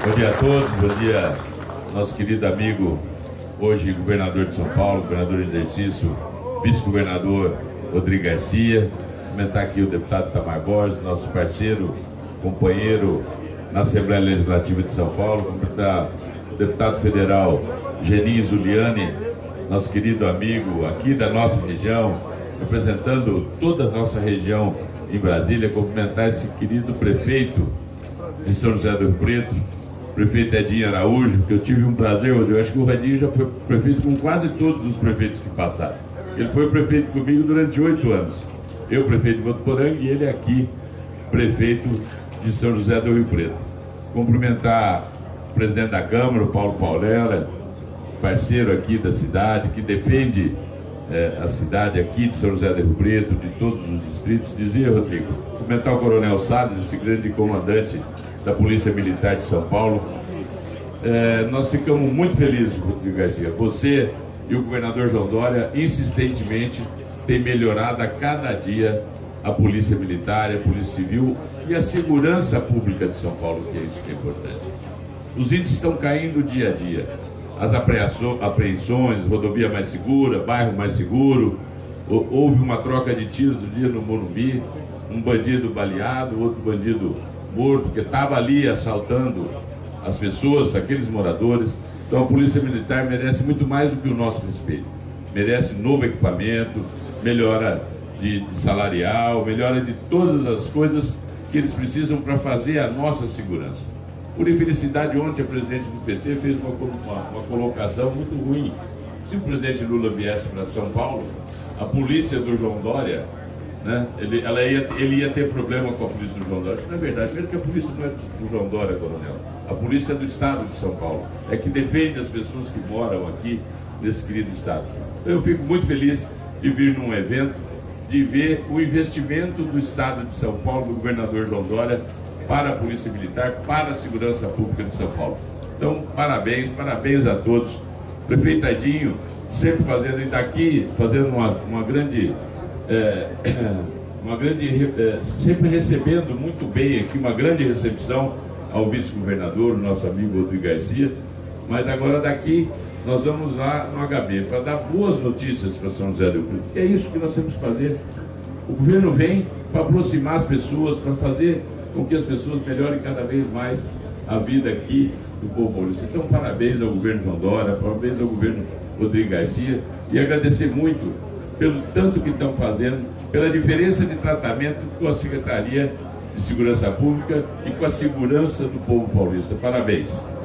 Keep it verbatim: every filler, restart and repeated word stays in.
Bom dia a todos, bom dia nosso querido amigo, hoje governador de São Paulo, governador em exercício, vice-governador Rodrigo Garcia. Comentar aqui o deputado Itamar Borges, nosso parceiro, companheiro na Assembleia Legislativa de São Paulo. Cumprimentar o deputado federal Geninho Zuliani, nosso querido amigo aqui da nossa região, representando toda a nossa região em Brasília. Cumprimentar esse querido prefeito de São José do Rio Preto, prefeito Edinho Araújo, que eu tive um prazer, eu acho que o Edinho já foi prefeito com quase todos os prefeitos que passaram. Ele foi prefeito comigo durante oito anos. Eu, prefeito de Votuporanga, e ele aqui, prefeito de São José do Rio Preto. Cumprimentar o presidente da Câmara, o Paulo Paulela, parceiro aqui da cidade, que defende eh, a cidade aqui de São José do Rio Preto, de todos os distritos. Dizia, Rodrigo, cumprimentar o Coronel Salles, esse grande comandante da Polícia Militar de São Paulo. Eh, nós ficamos muito felizes, Rodrigo Garcia. Você e o governador João Dória insistentemente têm melhorado a cada dia a Polícia Militar, a Polícia Civil e a segurança pública de São Paulo, que é isso que é importante. Os índices estão caindo dia a dia. As apreensões, rodovia mais segura, bairro mais seguro. Houve uma troca de tiros do dia no Morumbi, um bandido baleado, outro bandido morto, que estava ali assaltando as pessoas, aqueles moradores. Então a Polícia Militar merece muito mais do que o nosso respeito. Merece novo equipamento, melhora de, de salarial, melhora de todas as coisas que eles precisam para fazer a nossa segurança. Por infelicidade, ontem a presidente do P T fez uma, uma, uma colocação muito ruim. Se o presidente Lula viesse para São Paulo, a polícia do João Dória, né, ele, ela ia, ele ia ter problema com a polícia do João Dória. Isso não é verdade, mesmo que a polícia não é do João Dória, coronel. A polícia é do Estado de São Paulo, é que defende as pessoas que moram aqui nesse querido Estado. Eu fico muito feliz de vir num evento, de ver o investimento do Estado de São Paulo, do governador João Dória, para a Polícia Militar, para a segurança pública de São Paulo. Então, parabéns, parabéns a todos. O prefeito Edinho sempre fazendo, ele está aqui fazendo uma, uma grande, é, uma grande é, sempre recebendo muito bem aqui, uma grande recepção ao vice-governador, nosso amigo Rodrigo Garcia. Mas agora daqui nós vamos lá no H B para dar boas notícias para São José do Rio Preto. É isso que nós temos que fazer. O governo vem para aproximar as pessoas, para fazer com que as pessoas melhorem cada vez mais a vida aqui do povo paulista. Então, parabéns ao governo João Dória, parabéns ao governo Rodrigo Garcia, e agradecer muito pelo tanto que estão fazendo, pela diferença de tratamento com a Secretaria de Segurança Pública e com a segurança do povo paulista. Parabéns.